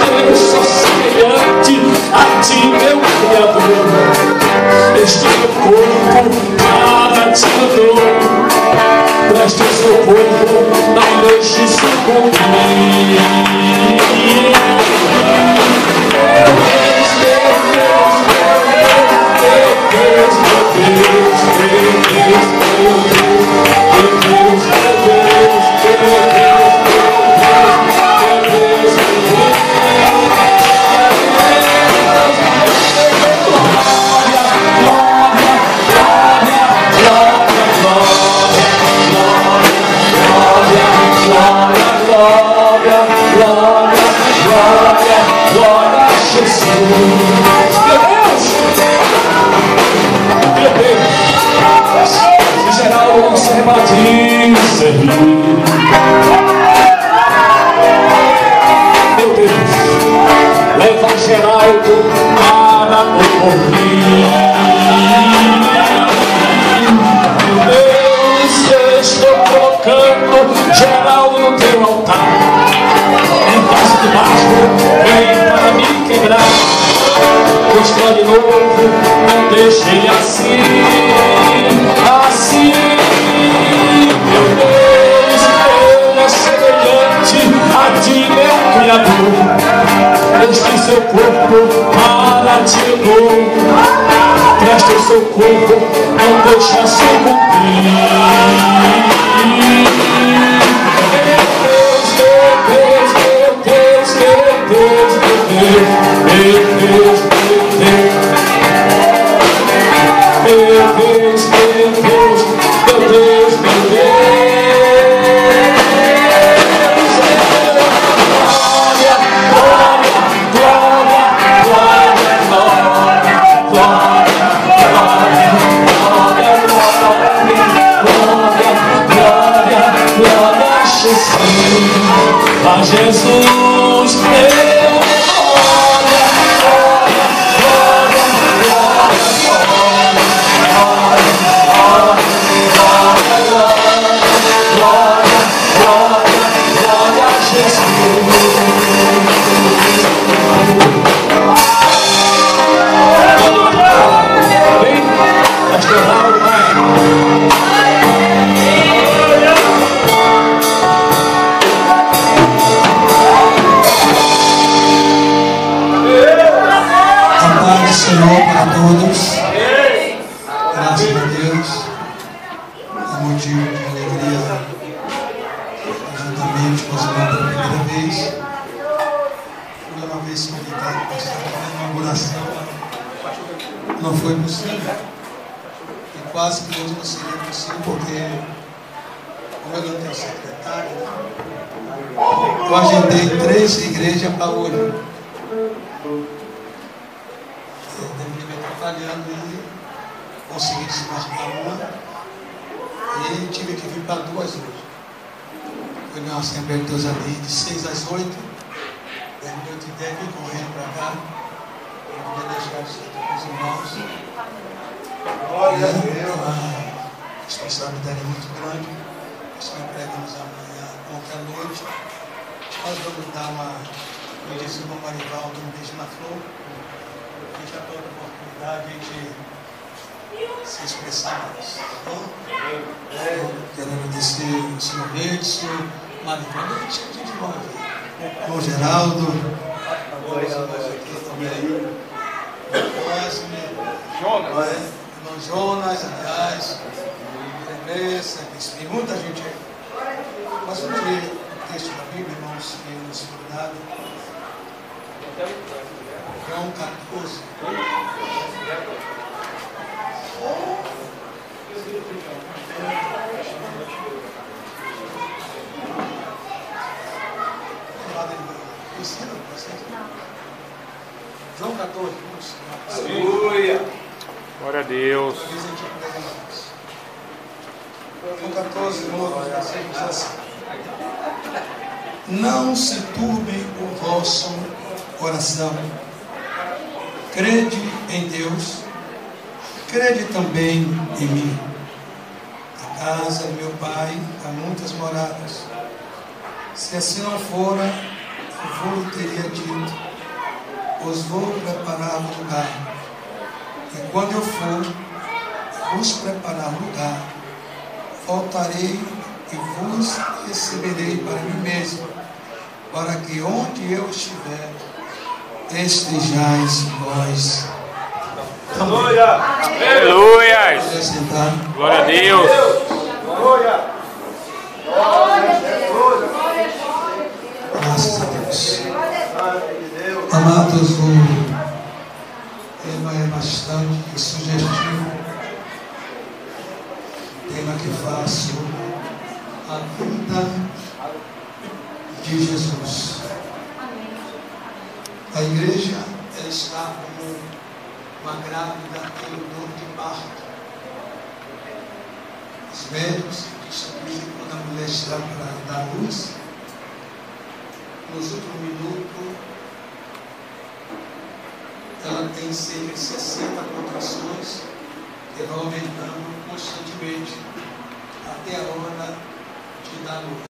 eu sou semelhante a ti, meu Criador. Este meu corpo para ti eu dou. Preste o seu corpo, não deixe sucumbir. Meu Deus, leva Geraldo para ouvir. Meu Deus, eu estou colocando Geraldo no teu altar. Em face de baixo, vem para me quebrar. Constrói de novo, não deixe ele assim, assim. Meu Deus, ele é semelhante a ti, meu Criador. Este seu corpo para ti eu dou. Preste o seu corpo, não deixa sucumbir. Meu Deus, meu Deus, meu Deus, meu Deus, meu Deus, meu Deus, meu Deus, meu Deus, meu Deus, meu Deus. A Jesus, meu glória, glória, glória, glória a Jesus. Amém? Pastor Raul, Senhor para todos, graças a Deus, é motivo de alegria, juntamente com os irmãos pela primeira vez. Foi uma vez convidado para estar na inauguração, não foi possível, e quase que hoje não seria possível, porque, como eu não tenho secretário, eu agendei 3 igrejas para hoje. Trabalhando e consegui desmarcar uma e tive que vir para 2 hoje. Foi na Assembleia de Deus ali de 6 às 8. Eu te dei correndo para cá. Eu queria deixar isso aqui com os irmãos. Glória a Deus. A responsabilidade é muito grande. Nós pregamos amanhã, ontem à noite. Nós vamos dar uma, como disse o irmão Marivaldo, um beijo na flor. A gente já toda oportunidade de se expressar mais, tá bom? Quero agradecer o senhor Reis, o senhor Marivaldo, a gente de novo aqui. O Geraldo, agora aqui também, irmão Jonas, aliás, Remessa, tem muita gente aí. Mas vamos ler o texto da Bíblia, irmãos, que nos foi dado. João 14. João 14. Aleluia. Glória a Deus. João 14, 9, versículos assim. Não se turbem o vosso coração. Crede em Deus, crede também em mim. A casa de meu pai há muitas moradas. Se assim não fora, vou teria dito, vos vou preparar um lugar. E quando eu for vos preparar um lugar, voltarei e vos receberei para mim mesmo, para que onde eu estiver, estejais vós. Aleluia! Aleluia! Glória a Deus! Glória! Graças a Deus. Amados, o tema é bastante sugestivo. Tema que fala sobre a vida de Jesus. A igreja, ela está como uma grávida em dor de parto. Os médicos dizem que quando a mulher está para dar luz, nos últimos minutos, ela tem cerca de 60 contrações que vão aumentando constantemente até a hora de dar luz.